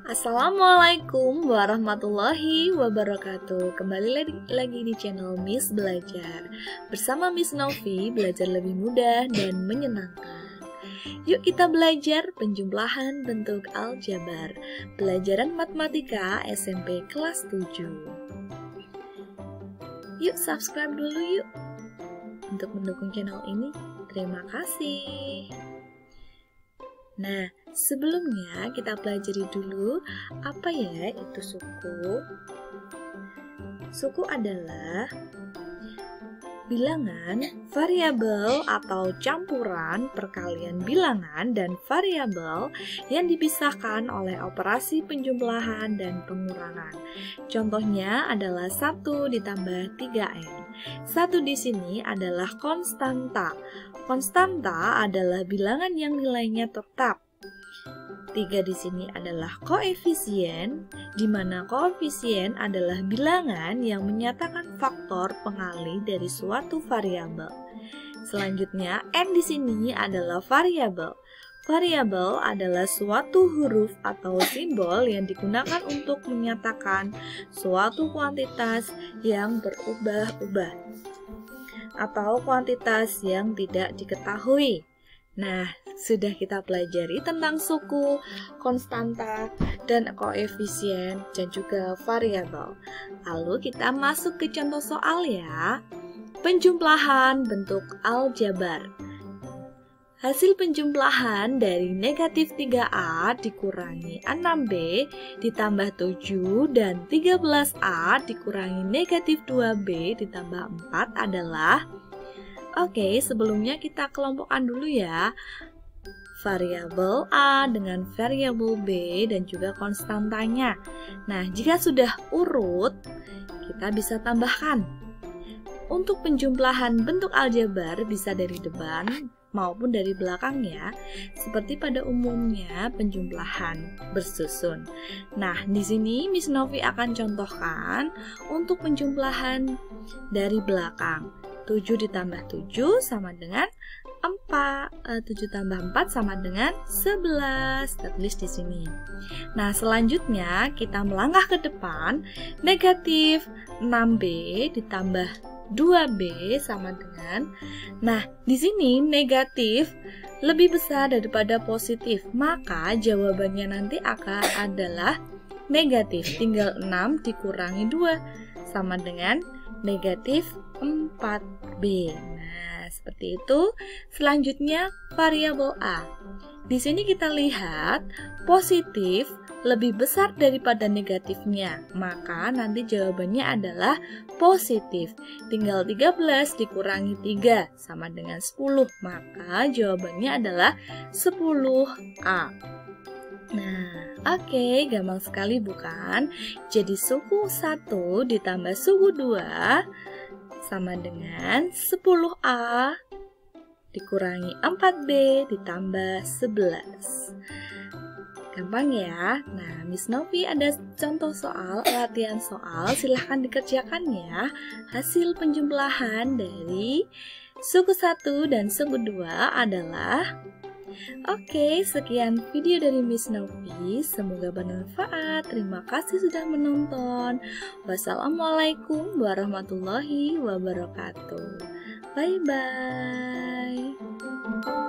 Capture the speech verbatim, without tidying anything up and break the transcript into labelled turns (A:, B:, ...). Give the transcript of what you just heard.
A: Assalamualaikum warahmatullahi wabarakatuh. Kembali lagi, lagi di channel Miss Belajar. Bersama Miss Novi, belajar lebih mudah dan menyenangkan. Yuk kita belajar penjumlahan bentuk aljabar. Pelajaran matematika S M P kelas tujuh. Yuk subscribe dulu yuk untuk mendukung channel ini. Terima kasih. Nah, sebelumnya kita pelajari dulu apa ya itu suku. Suku adalah bilangan, variabel atau campuran perkalian bilangan dan variabel yang dipisahkan oleh operasi penjumlahan dan pengurangan. Contohnya adalah satu ditambah tiga N. satu di sini adalah konstanta. Konstanta adalah bilangan yang nilainya tetap. tiga di sini adalah koefisien, di mana koefisien adalah bilangan yang menyatakan faktor pengalih dari suatu variabel. Selanjutnya, N di sini adalah variabel. Variabel adalah suatu huruf atau simbol yang digunakan untuk menyatakan suatu kuantitas yang berubah-ubah atau kuantitas yang tidak diketahui. Nah, sudah kita pelajari tentang suku, konstanta, dan koefisien, dan juga variabel. Lalu kita masuk ke contoh soal ya. Penjumlahan bentuk aljabar. Hasil penjumlahan dari negatif tiga A dikurangi enam B ditambah tujuh dan tiga belas A dikurangi negatif dua B ditambah empat adalah. Oke, sebelumnya kita kelompokkan dulu ya. Variabel A dengan variabel B dan juga konstantanya. Nah, jika sudah urut, kita bisa tambahkan. Untuk penjumlahan bentuk aljabar bisa dari depan maupun dari belakang ya, seperti pada umumnya penjumlahan bersusun. Nah, di sini Miss Novi akan contohkan untuk penjumlahan dari belakang. tujuh ditambah tujuh sama dengan empat. tujuh tambah empat sama dengan sebelas. Kita tulis di sini. Nah, selanjutnya kita melangkah ke depan. Negatif enam B ditambah dua B sama dengan. Nah, di sini negatif lebih besar daripada positif, maka jawabannya nanti akan adalah negatif. Tinggal enam dikurangi dua sama dengan negatif empat B. Nah, seperti itu. Selanjutnya variabel A. Di sini kita lihat positif lebih besar daripada negatifnya, maka nanti jawabannya adalah positif. Tinggal tiga belas dikurangi tiga sama dengan sepuluh, maka jawabannya adalah sepuluh A. Nah, oke, okay, gampang sekali bukan? Jadi suku satu ditambah suku dua sama dengan sepuluh A dikurangi empat B ditambah sebelas. Gampang ya? Nah, Miss Novi ada contoh soal, latihan soal, silahkan dikerjakan ya. Hasil penjumlahan dari suku satu dan suku dua adalah. Oke, sekian video dari Miss Novi. Semoga bermanfaat. Terima kasih sudah menonton. Wassalamualaikum warahmatullahi wabarakatuh. Bye-bye.